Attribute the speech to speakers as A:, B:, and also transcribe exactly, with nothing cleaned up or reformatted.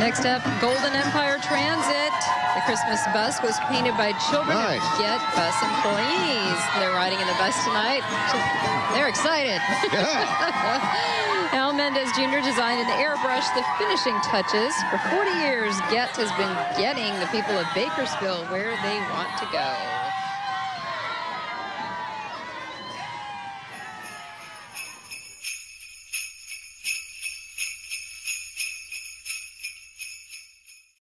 A: Next up, Golden Empire Transit. The Christmas bus was painted by children
B: Nice.
A: of Get Bus employees. They're riding in the bus tonight. They're excited.
B: Yeah.
A: Al Mendez Junior designed and airbrushed the finishing touches. For forty years, Get has been getting the people of Bakersfield where they want to go.